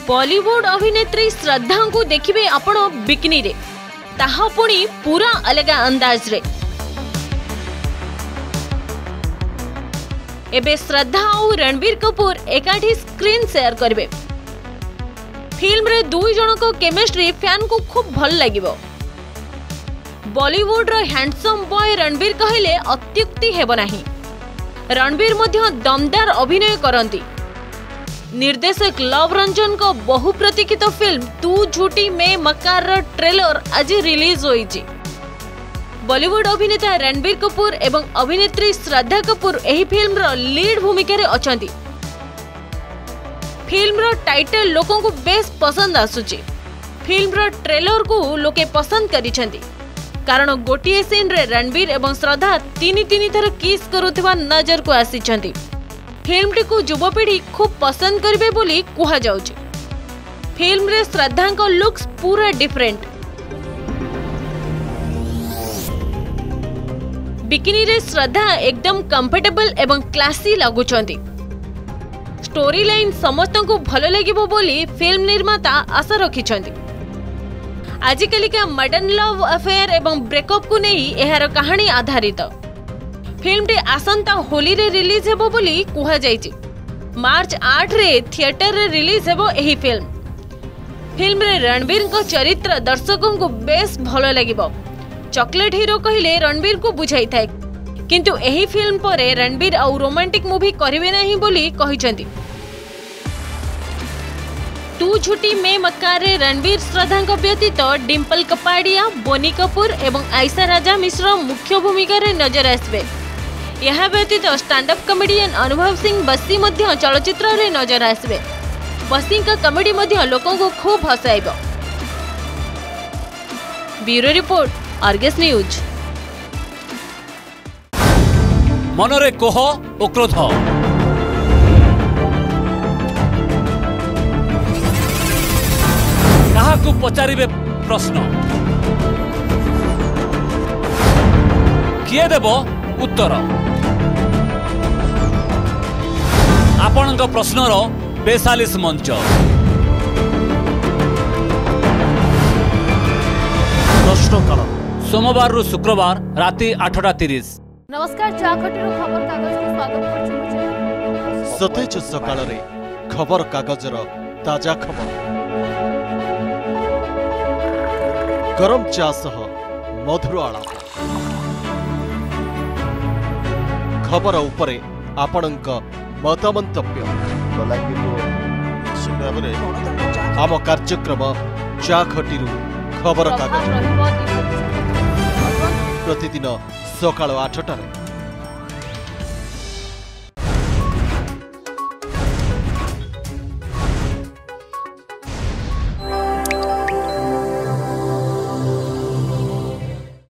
बॉलीवुड अभिनेत्री श्रद्धा को देखिए आपण बिकनी रे, ताहा पुणी पूरा अलग अंदाज रे। एबे श्रद्धा और रणबीर कपूर एकाठी स्क्रीन शेयर करिवे। फिल्म रे दुई जन को केमिस्ट्री फैन को खूब भल लागिबो। बॉलीवुड रो हैंडसम बॉय रणबीर कहले अत्युक्ति हेबो नाही। रणबीर मध्य दमदार अभिनय करंती। निर्देशक लव रंजन को बहु प्रतीक्षित फिल्म तू झूठी में मकार रो ट्रेलर आज रिलीज होईची। बॉलीवुड अभिनेता रणबीर कपूर एवं अभिनेत्री श्रद्धा कपूर एही फिल्म रो लीड भूमिका रे अछंती। फिल्म रो टाइटल लोकों को बेस पसंद आसुची। फिल्म रो ट्रेलर को लोके पसंद करिसेंती कारण गोटिए सीन रे रणबीर एवं श्रद्धा तीन थर किस करुथिबा नजर को आसीचंती। फिल्म को युवपीढ़ी खूब पसंद करिवे बोली कुहा जाउची। फिल्म रे श्रद्धा को लुक्स पूरा डिफरेंट। बिकिनी रे श्रद्धा एकदम कंफर्टेबल एवं क्लासी लगुचंती। स्टोरी लाइन समस्त को भल लागिबो बोली फिल्म निर्माता आशा रखिछंती। आजिकल का मॉडर्न लव अफेयर एवं ब्रेकअप को नहीं एहार कहानी आधारित। फिल्म टे आसंता होली रे रिलीज हेबो बोली कुहा जायछि। मार्च 8 रे थिएटर रे रिलीज हेबो एही फिल्म। फिल्म रे रणबीर को चरित्र दर्शकों को बेस भल लागिबो। चॉकलेट हीरो कहले रणबीर को बुझाई थाए, किंतु एही फिल्म परे रणबीर और रोमांटिक मूवी करिवे नहीं बोली कहिसंती। तू झूठी में मक्कार रे रणबीर श्रद्धा व्यतीत डिम्पल कपाड़िया, बोनी कपूर एवं आयशा राजा मिश्र मुख्य भूमिका रे नजर आसबे। यह व्यतीत स्टैंड अप कॉमेडियन अनुभव सिंह बस्सी मध्य चलचित्र रे नजर आसबे। बस्सी का कॉमेडी मध्य लोकों को खूब हसाइबो। Bureau report, Argus news. मनरे कोह ओ क्रोध, काहाकू पचारिबे प्रश्न, किए देबो उत्तर। आपणक प्रश्नर बेसालिस मंच प्रश्नकाल सोमवार रु शुक्रवार राति 8:30। नमस्कार, चाखटीरो खबर कागज को स्वागत करछि। सतेज सकाळ रे खबर कागजर ताजा खबर। गरम चा सह मधुर आलाप। खबर उपरे आपणक मतमंतव्य। आम कार्यक्रम चाखटीरू खबर कागज प्रतिदिन सकाळ 8टारे।